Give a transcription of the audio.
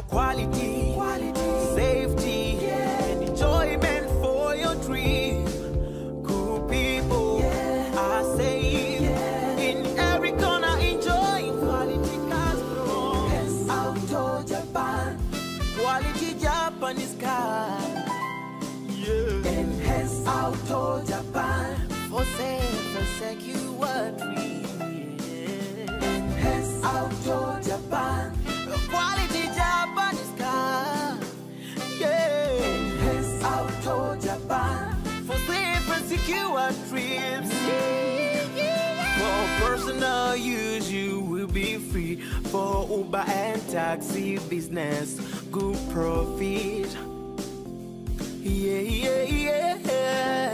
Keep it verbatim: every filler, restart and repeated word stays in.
quality, quality, safety, yeah, and enjoyment for your dream. Cool people, yeah, I say, yeah, in every corner enjoying quality cars from Hence Auto Japan, quality Japanese car. Yeah. Enhance Auto Japan, For safe and secure dream. Yeah. Enhance Auto Japan, Quality Japanese car. Yeah. Enhance Auto Japan, For safe and secure trips. Yeah. For personal use, you will be free. For Uber and taxi business, good profit. Yeah, yeah, yeah.